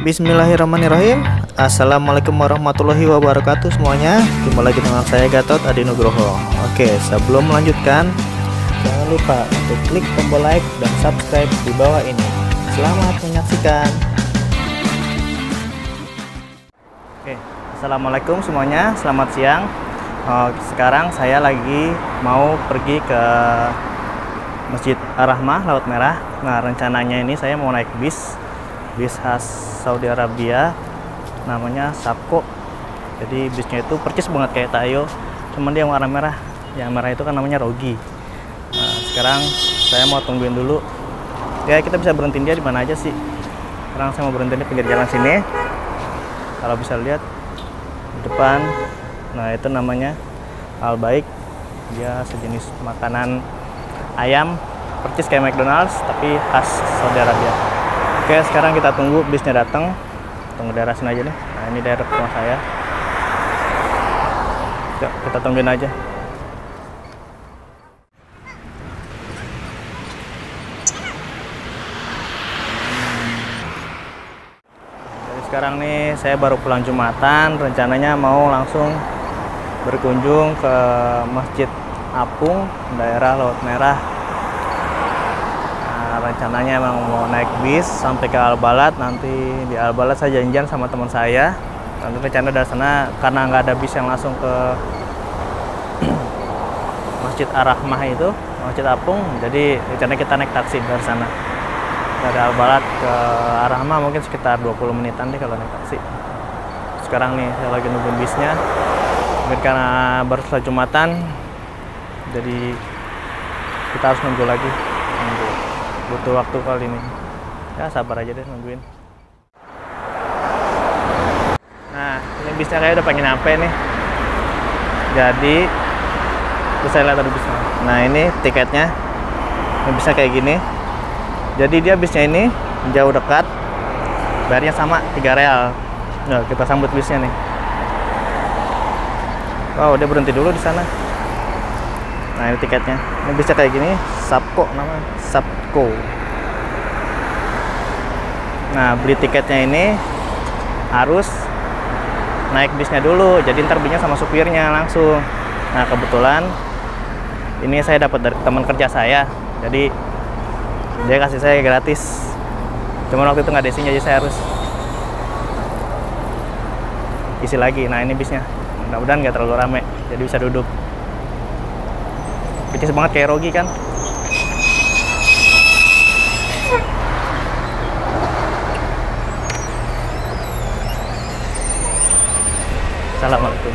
Bismillahirrahmanirrahim. Assalamualaikum warahmatullahi wabarakatuh semuanya. Jumpa lagi dengan saya Gatot Adi Nugroho. Oke, sebelum melanjutkan, jangan lupa untuk klik tombol like dan subscribe di bawah ini. Selamat menyaksikan. Oke, assalamualaikum semuanya. Selamat siang. Sekarang saya lagi mau pergi ke Masjid Ar-Rahmah Laut Merah. Nah, rencananya ini saya mau naik bis khas Saudi Arabia, namanya Sabco. Jadi bisnya itu percis banget kayak Tayo, cuman dia warna merah. Yang merah itu kan namanya Rogi. Nah, sekarang saya mau tungguin dulu. Ya, kita bisa berhentiin dia di mana aja sih. Sekarang saya mau berhenti di pinggir jalan sini. Kalau bisa lihat di depan, nah itu namanya Al Baik. Dia sejenis makanan ayam, percis kayak McDonald's tapi khas Saudi Arabia. Oke, sekarang kita tunggu bisnya datang. Tunggu daerah sini aja nih. Nah, ini daerah rumah saya. Yuk, kita tungguin aja. Jadi sekarang nih saya baru pulang Jumatan. Rencananya mau langsung berkunjung ke Masjid Apung, daerah Laut Merah. Rencananya emang mau naik bis sampai ke Al Balad. Nanti di Al Balad saya janjian sama teman saya. Nanti rencana dari sana, karena nggak ada bis yang langsung ke Masjid Ar-Rahmah itu, Masjid Apung, jadi rencana kita naik taksi dari sana. Dari Al Balad ke Ar-Rahmah mungkin sekitar 20 menitan deh kalau naik taksi. Sekarang nih saya lagi nungguin bisnya. Mungkin karena baru selesai Jumatan, jadi kita harus nunggu lagi. Butuh waktu kali ini. Ya sabar aja deh nungguin. Nah, ini bisnya kayak udah pengen nyampe nih. Jadi terus saya lihat ada bisnya. Nah, ini tiketnya. Ini bisa kayak gini. Jadi dia bisnya ini jauh dekat. Bayarnya sama 3 real. Nah, kita sambut bisnya nih. Wow, dia berhenti dulu di sana. Nah, ini tiketnya. Ini bisa kayak gini, Sabco namanya, Sabco. Nah, beli tiketnya ini harus naik bisnya dulu. Jadi ntar belinya sama supirnya langsung. Nah, kebetulan ini saya dapat dari teman kerja saya. Jadi dia kasih saya gratis. Cuman waktu itu nggak ada isinya, jadi saya harus isi lagi. Nah, ini bisnya. Mudah-mudahan nggak terlalu rame, jadi bisa duduk. Percis banget kayak Rogi kan. Assalamualaikum.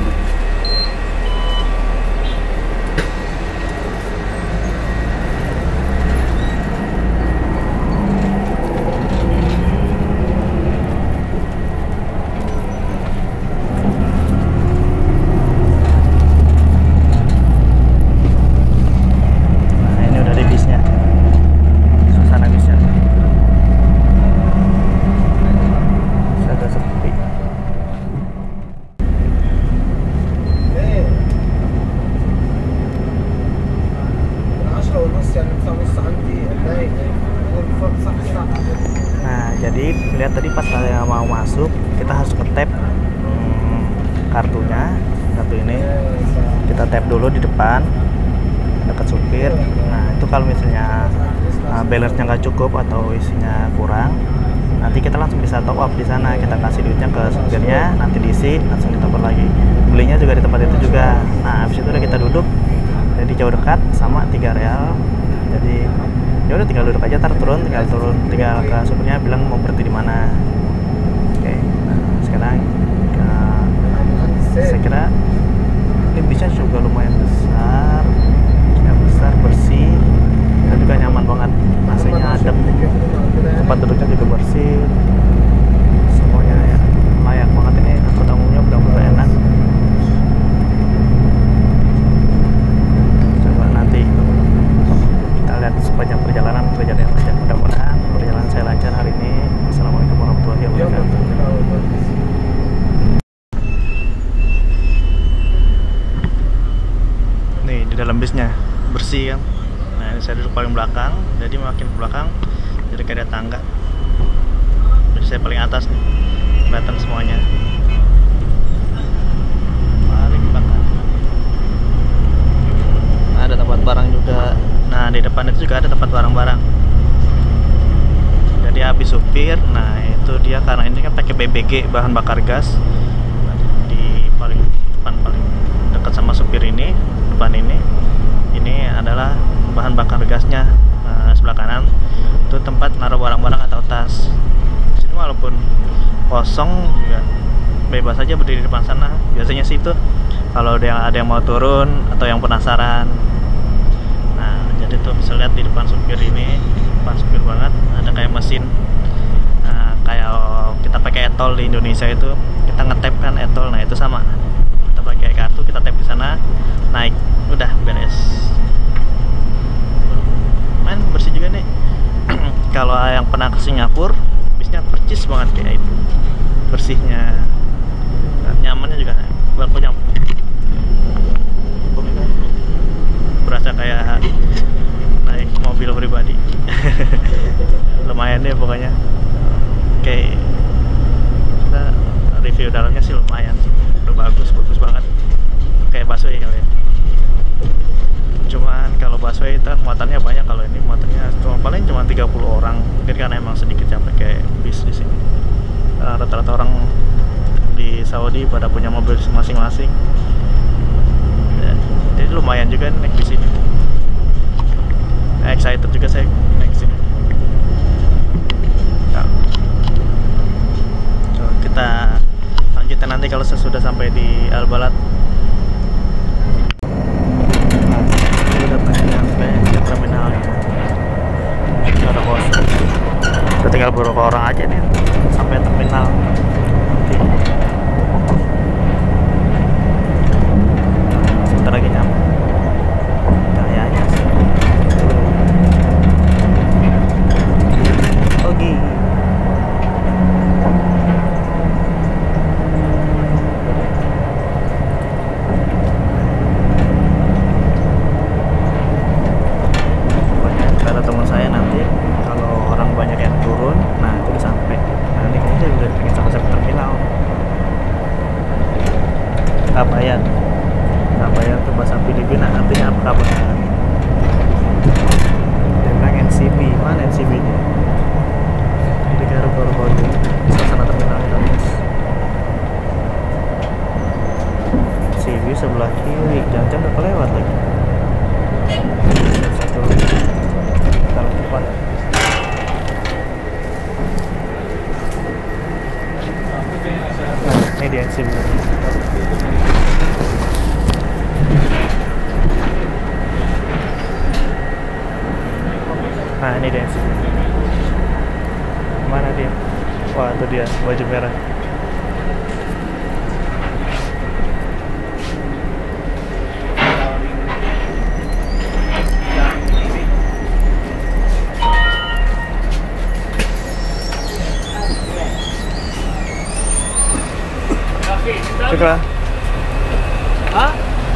Nah, jadi lihat tadi pas saya mau masuk, kita harus nge-tap kartunya. Kartu ini kita tap dulu di depan dekat supir. Nah, itu kalau misalnya balance-nya nggak cukup atau isinya kurang, nanti kita langsung bisa top up di sana. Kita kasih duitnya ke supirnya, nanti diisi, langsung di top up lagi. Belinya juga di tempat itu juga. Nah, habis itu udah kita duduk, jadi jauh dekat sama 3 real. Jadi ya udah tinggal duduk aja, tinggal ke supirnya bilang mau berhenti di mana. Oke, nah sekarang saya kira ini bisnya juga lumayan besar, bersih, dan juga nyaman banget. AC-nya adem, tempat duduknya juga bersih, semuanya ya layak banget. Ini angkut umumnya benar-benar enak. Coba nanti kita lihat sepanjang perjalanan lancar. Mudah-mudahan perjalanan saya lancar hari ini. Assalamualaikum warahmatullahi wabarakatuh. Nih di dalam bisnya bersih kan. Nah, ini saya duduk paling belakang, jadi makin ke belakang jadi kayak ada tangga. saya paling atas nih, kelihatan semuanya. Paling belakang ada tempat barang juga. Nah di depan itu juga ada tempat barang-barang. Jadi habis supir, nah itu dia karena ini kan pakai BBG, bahan bakar gas. Di paling depan, paling dekat sama supir ini, depan ini adalah bahan bakar gasnya. Nah, sebelah kanan itu tempat naruh barang-barang atau tas. Di sini walaupun kosong juga bebas aja berdiri di depan sana. Biasanya sih itu kalau ada yang mau turun atau yang penasaran. Nah jadi tuh bisa lihat di depan supir ini, depan supir banget ada kayak mesin. Nah, kayak kita pakai e-tol di Indonesia itu kita ngetap kan e-tol. Nah itu sama, kita pakai kartu, kita tap di sana, naik, udah beres. Main bersih juga nih. Kalau yang pernah ke Singapura, bisnya percis banget kayak itu, bersihnya, dan nyamannya juga. Aku nyaman, berasa kayak naik mobil pribadi. Lumayan deh pokoknya. Oke, kita review dalamnya sih lumayan, udah bagus banget, kayak busway kali ya. Cuman kalau busway itu kan muatannya banyak, kalau ini muatannya paling cuma 30 orang. Mungkin karena emang sedikit yang pakai bis di sini. Rata-rata orang di Saudi pada punya mobil masing-masing. Ya, jadi lumayan juga naik di sini. Excited juga saya naik sini. Ya. So, kita lanjutkan nanti kalau sudah sampai di Al Balad. Udah tinggal beberapa orang aja nih sampai terminal. Sebentar lagi nyampe. Kayaknya sih. Oke. Kata teman saya nanti kalau orang banyak yang turun, nah itu udah sampai. Nah ini kayaknya udah pengen sampai terminal. Kabayan tuh bahasa Filipina, artinya apa kabar? Dia bilang NCB, mana NCB nya? Jadi kayak ruko-ruko di suasana terminal guys. NCB sebelah kiri, jangan-jangan udah kelewat lagi. Satu kalau depan. Nah, ini dia NCB. Nah, ini dia NCB. Mana dia? Wah, itu dia baju merah. Syukran. Hah?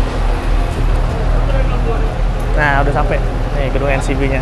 Nah, udah sampai. Nih gedung NCB-nya.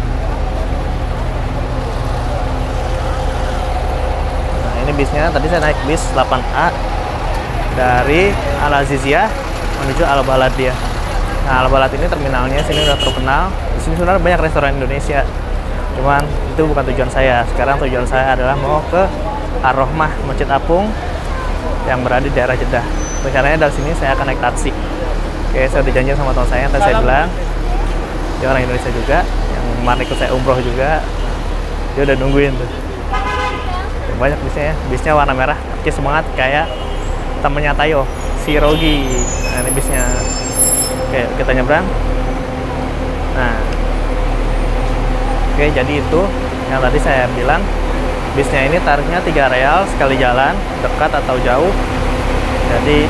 Nah, ini bisnya. Tadi saya naik bis 8A dari Al Aziziyah menuju Al Balad dia. Nah, Al Balad ini terminalnya sini udah terkenal. Di sini sebenarnya banyak restoran Indonesia. Cuman itu bukan tujuan saya. Sekarang tujuan saya adalah mau ke Ar-Rahmah, Masjid Apung yang berada di daerah Jeddah. Rencananya dari sini saya akan naik taksi. Oke, saya udah janji sama teman saya, tadi saya bilang dia orang Indonesia juga, yang kemarin ikut saya umroh juga. Dia udah nungguin tuh. Banyak bisnya ya. Bisnya warna merah, kaki semangat kayak temennya Tayo, si Rogi. Nah, ini bisnya. Oke, kita nyebrang. Nah, oke, jadi itu yang tadi saya bilang. Bisnya ini tarifnya 3 real sekali jalan, dekat atau jauh. Jadi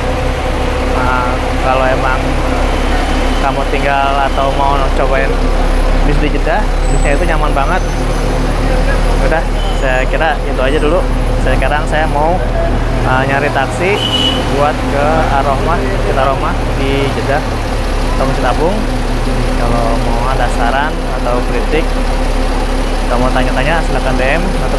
kalau emang kamu tinggal atau mau cobain bis di Jeddah, bisnya itu nyaman banget. Udah, saya kira itu aja dulu. Sekarang saya mau nyari taksi buat ke Ar-Rahmah, kita Ar-Rahmah di Jeddah atau Masjid Apung. Kalau mau ada saran atau kritik, kalau mau tanya-tanya silahkan DM